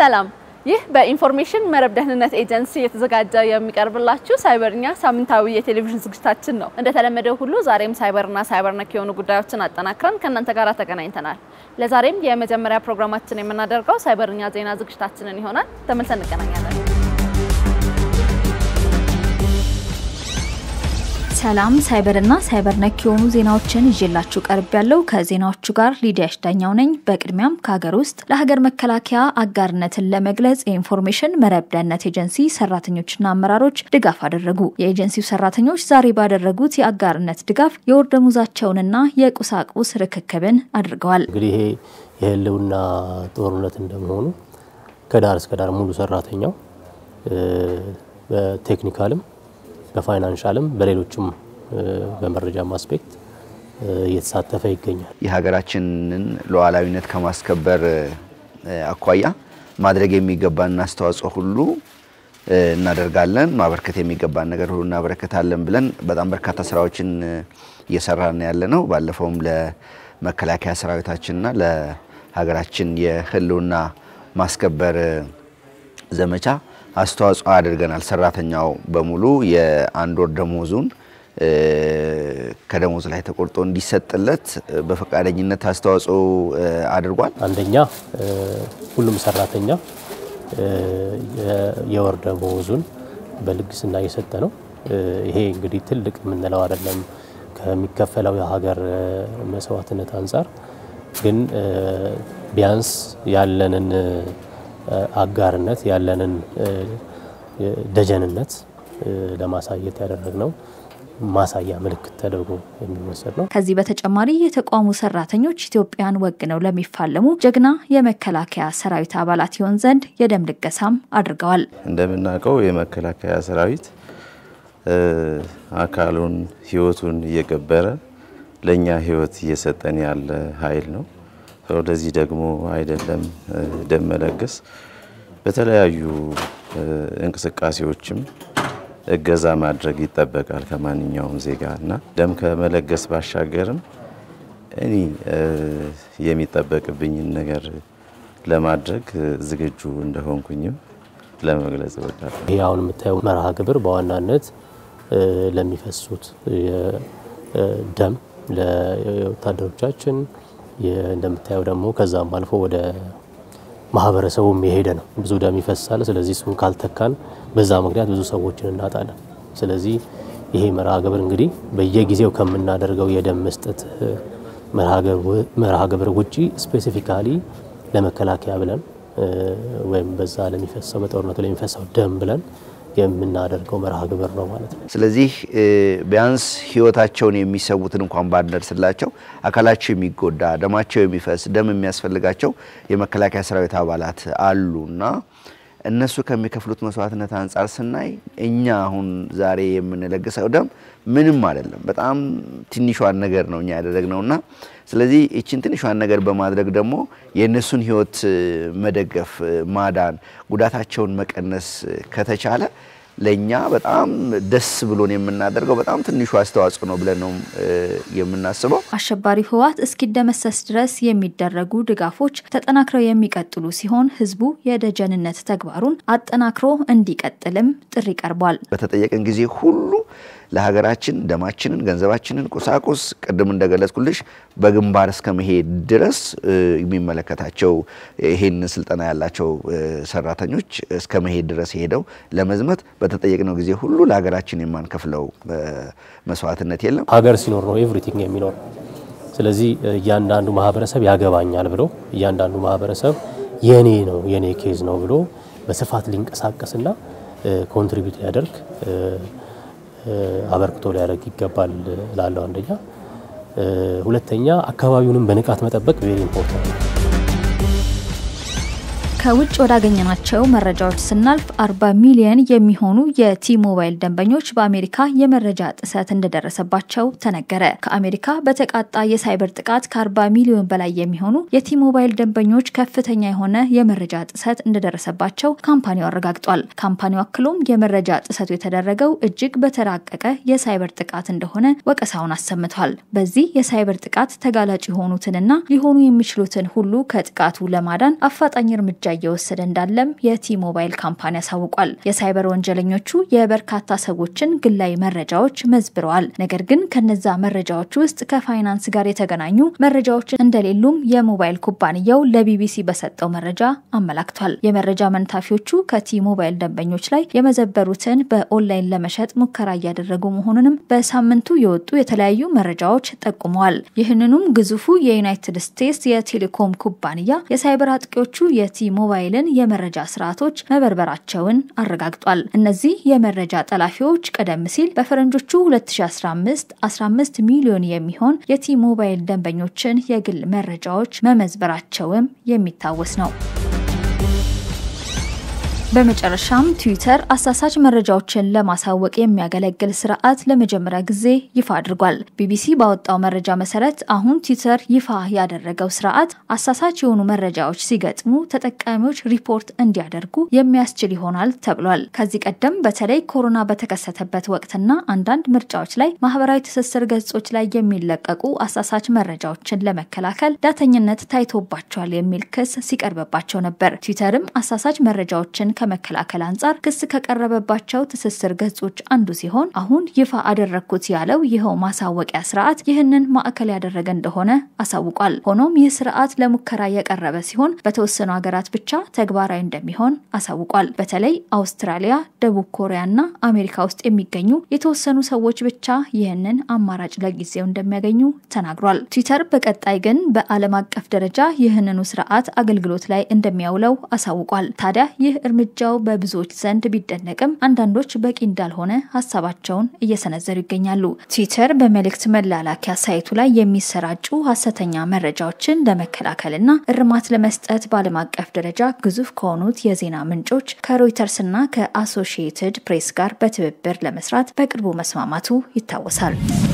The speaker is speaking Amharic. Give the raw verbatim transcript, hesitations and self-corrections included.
ሰላም ይህ በኢንፎርሜሽን መረብ ደህንነት ኤጀንሲ የተዘጋጀ የሚቀርብላችሁ ሳይበርኛ ሳምንታዊ የቴሌቪዥን ዝግጅታችን ነው። እንደተለመደው ሁሉ ዛሬም ሳይበርና ሳይበር ነክ የሆኑ ጉዳዮችን አጠናክረን ከእናንተ ጋር ተገናኝተናል። ለዛሬም የመጀመሪያ ፕሮግራማችን የምናደርገው ሳይበርኛ ዜና ዝግጅታችንን ይሆናል። ተመልሰን እንገናኛለን። ሰላም ሳይበርና ሳይበር ነክ የሆኑ ዜናዎችን ይዤላችሁ ቀርብ ያለው ከዜናዎቹ ጋር ሊዲያሽ ዳኛው ነኝ። በቅድሚያም ከሀገር ውስጥ ለሀገር መከላከያ አጋርነትን ለመግለጽ የኢንፎርሜሽን መረብ ደህንነት ኤጀንሲ ሰራተኞችና አመራሮች ድጋፍ አደረጉ። የኤጀንሲው ሰራተኞች ዛሬ ባደረጉት የአጋርነት ድጋፍ የወር ደሞዛቸውንና የቁሳቁስ ርክክብን አድርገዋል። እንግዲህ ይሄ የህልውና ጦርነት እንደመሆኑ ከዳር እስከ ዳር ሙሉ ሰራተኛው በቴክኒካልም በፋይናንሻልም በሌሎችም በመረጃ አስፔክት እየተሳተፈ ይገኛል። የሀገራችንን ሉዓላዊነት ከማስከበር አኳያ ማድረግ የሚገባን አስተዋጽኦ ሁሉ እናደርጋለን። ማበርከት የሚገባን ነገር ሁሉ እናበረከታለን ብለን በጣም በርካታ ስራዎችን እየሰራን ያለነው ባለፈውም ለመከላከያ ሰራዊታችንና ለሀገራችን የህልውና ማስከበር ዘመቻ አስተዋጽኦ አድርገናል። ሰራተኛው በሙሉ የአንድ ወር ደሞዙን ከደሞዝ ላይ ተቆርጦ እንዲሰጥለት በፈቃደኝነት አስተዋጽኦ አድርጓል። አንደኛ ሁሉም ሰራተኛ የወር ደሞዙን በልግስና እየሰጠ ነው። ይሄ እንግዲህ ትልቅ ምንለው አይደለም ከሚከፈለው የሀገር መስዋዕትነት አንፃር ግን ቢያንስ ያለንን አጋርነት ያለንን ደጀንነት ለማሳየት ያደረግነው ማሳያ ምልክት ተደርጎ የሚወሰድ ነው። ከዚህ በተጨማሪ የተቋሙ ሰራተኞች ኢትዮጵያን ወግነው ለሚፋለሙ ጀግና የመከላከያ ሰራዊት አባላት ይሆን ዘንድ የደም ልገሳም አድርገዋል። እንደምናውቀው የመከላከያ ሰራዊት አካሉን ህይወቱን እየገበረ ለኛ ህይወት እየሰጠን ያለ ኃይል ነው። ወደዚህ ደግሞ አይደለም ደም መለገስ በተለያዩ እንቅስቃሴዎችም እገዛ ማድረግ ይጠበቃል ከማንኛውም ዜጋና ደም ከመለገስ ባሻገርም እኔ የሚጠበቅብኝ ነገር ለማድረግ ዝግጁ እንደሆንኩኝም ለመግለጽ እወዳለሁ። ያውን የምታየው መርሃ ግብር በዋናነት ለሚፈሱት ደም ለወታደሮቻችን እንደምታየው ደግሞ ከዛም አልፎ ወደ ማህበረሰቡ የሚሄድ ነው። ብዙ ደም ይፈሳል። ስለዚህ እሱን ካልተካን በዛ ምክንያት ብዙ ሰዎችን እናጣለን። ስለዚህ ይሄ መርሃ ግብር እንግዲህ በየጊዜው ከምናደርገው የደም መስጠት መርሃ ግብር ውጪ ስፔሲፊካሊ ለመከላከያ ብለን ወይም በዛ ለሚፈሰው በጦርነቱ ለሚፈሰው ደም ብለን የምናደርገው መርሃ ግብር ነው ማለት ነው። ስለዚህ ቢያንስ ህይወታቸውን የሚሰውትን እንኳን ባንደርስላቸው አካላቸው የሚጎዳ ደማቸው የሚፈስ ደም የሚያስፈልጋቸው የመከላከያ ሰራዊት አባላት አሉና እነሱ ከሚከፍሉት መስዋዕትነት አንፃር ስናይ እኛ አሁን ዛሬ የምንለግሰው ደም ምንም አይደለም። በጣም ትንሿን ነገር ነው እኛ ያደረግነውና ስለዚህ እቺን ትንሿን ነገር በማድረግ ደግሞ የነሱን ህይወት መደገፍ ማዳን ጉዳታቸውን መቀነስ ከተቻለ ለኛ በጣም ደስ ብሎን የምናደርገው በጣም ትንሹ አስተዋጽኦ ነው ብለን ነው የምናስበው። አሸባሪ ህዋት እስኪደመሰስ ድረስ የሚደረጉ ድጋፎች ተጠናክረው የሚቀጥሉ ሲሆን ህዝቡ የደጀንነት ተግባሩን አጠናክሮ እንዲቀጥልም ጥሪ ቀርቧል። በተጠየቀን ጊዜ ሁሉ ለሀገራችን ደማችንን ገንዘባችንን ቁሳቁስ ቀደም እንደገለጽኩልሽ በግንባር እስከ መሄድ ድረስ የሚመለከታቸው ይሄን ስልጣና ያላቸው ሰራተኞች እስከ መሄድ ድረስ ሄደው ለመዝመት በተጠየቀነው ጊዜ ሁሉ ለሀገራችን የማንከፍለው መስዋዕትነት የለም። ሀገር ሲኖር ነው ኤቭሪቲንግ የሚኖር። ስለዚህ ያንዳንዱ ማህበረሰብ ያገባኛል ብሎ ያንዳንዱ ማህበረሰብ የኔ ነው የኔ ኬዝ ነው ብሎ በስፋት ሊንቀሳቀስና ኮንትሪቢዩት ያደርግ አበርክቶ ሊያደርግ ይገባል ላለው አንደኛ ሁለተኛ አካባቢውንም በንቃት መጠበቅ ቬሪ ኢምፖርታንት ነው። ከውጭ ወዳገኘናቸው መረጃዎች ስናልፍ አርባ ሚሊዮን የሚሆኑ የቲ-ሞባይል ደንበኞች በአሜሪካ የመረጃ ጥሰት እንደደረሰባቸው ተነገረ። ከአሜሪካ በተቃጣ የሳይበር ጥቃት ከአርባ ሚሊዮን በላይ የሚሆኑ የቲ-ሞባይል ደንበኞች ከፍተኛ የሆነ የመረጃ ጥሰት እንደደረሰባቸው ካምፓኒው አረጋግጧል። ካምፓኒው አክሎም የመረጃ ጥሰቱ የተደረገው እጅግ በተራቀቀ የሳይበር ጥቃት እንደሆነ ወቀሳውን አሰምቷል። በዚህ የሳይበር ጥቃት ተጋላጭ የሆኑትንና ሊሆኑ የሚችሉትን ሁሉ ከጥቃቱ ለማዳን አፋጣኝ እርምጃ እየወሰደ እንዳለም የቲ-ሞባይል ካምፓኒ አሳውቋል። የሳይበር ወንጀለኞቹ የበርካታ ሰዎችን ግላዊ መረጃዎች መዝብረዋል። ነገር ግን ከነዛ መረጃዎች ውስጥ ከፋይናንስ ጋር የተገናኙ መረጃዎች እንደሌሉም የሞባይል ኩባንያው ለቢቢሲ በሰጠው መረጃ አመላክቷል። የመረጃ መንታፊዎቹ ከቲ-ሞባይል ደንበኞች ላይ የመዘበሩትን በኦንላይን ለመሸጥ ሙከራ እያደረጉ መሆኑንም በሳምንቱ የወጡ የተለያዩ መረጃዎች ጠቁመዋል። ይህንኑም ግዙፉ የዩናይትድ ስቴትስ የቴሌኮም ኩባንያ የሳይበር አጥቂዎቹ የቲ-ሞባይልን የመረጃ ስርዓቶች መበርበራቸውን አረጋግጧል። እነዚህ የመረጃ ጠላፊዎች ቀደም ሲል በፈረንጆቹ ሁለት ሺህ አስራ አምስት አስራ አምስት ሚሊዮን የሚሆን የቲ-ሞባይል ደንበኞችን የግል መረጃዎች መመዝበራቸውም የሚታወስ ነው። በመጨረሻም ትዊተር አሳሳች መረጃዎችን ለማሳወቅ የሚያገለግል ስርዓት ለመጀመሪያ ጊዜ ይፋ አድርጓል። ቢቢሲ ባወጣው መረጃ መሰረት አሁን ትዊተር ይፋ ያደረገው ስርዓት አሳሳች የሆኑ መረጃዎች ሲገጥሙ ተጠቃሚዎች ሪፖርት እንዲያደርጉ የሚያስችል ይሆናል ተብሏል። ከዚህ ቀደም በተለይ ኮሮና በተከሰተበት ወቅትና አንዳንድ ምርጫዎች ላይ ማህበራዊ ትስስር ገጾች ላይ የሚለቀቁ አሳሳች መረጃዎችን ለመከላከል ዳተኝነት ታይቶባቸዋል የሚል ክስ ሲቀርብባቸው ነበር። ትዊተርም አሳሳች መረጃዎችን ከመከላከል አንጻር ክስ ከቀረበባቸው ትስስር ገጾች አንዱ ሲሆን አሁን ይፋ አደረኩት ያለው ይሄው ማሳወቂያ ስርዓት ይህንን ማዕከል ያደረገ እንደሆነ አሳውቋል። ሆኖም ይህ ስርዓት ለሙከራ የቀረበ ሲሆን በተወሰኑ ሀገራት ብቻ ተግባራዊ እንደሚሆን አሳውቋል። በተለይ አውስትራሊያ፣ ደቡብ ኮሪያና አሜሪካ ውስጥ የሚገኙ የተወሰኑ ሰዎች ብቻ ይህንን አማራጭ ለጊዜው እንደሚያገኙ ተናግሯል። ትዊተር በቀጣይ ግን በዓለም አቀፍ ደረጃ ይህንኑ ስርዓት አገልግሎት ላይ እንደሚያውለው አሳውቋል። ታዲያ ይህ እርምጃ ጃው በብዙዎች ዘንድ ቢደነቅም አንዳንዶች በቂ እንዳልሆነ ሐሳባቸውን እየሰነዘሩ ይገኛሉ። ትዊተር በመልእክት መላላኪያ ሳይቱ ላይ የሚሰራጩ ሐሰተኛ መረጃዎችን ለመከላከልና እርማት ለመስጠት በዓለም አቀፍ ደረጃ ግዙፍ ከሆኑት የዜና ምንጮች ከሮይተርስና ከአሶሺየትድ ፕሬስ ጋር በትብብር ለመስራት በቅርቡ መስማማቱ ይታወሳል።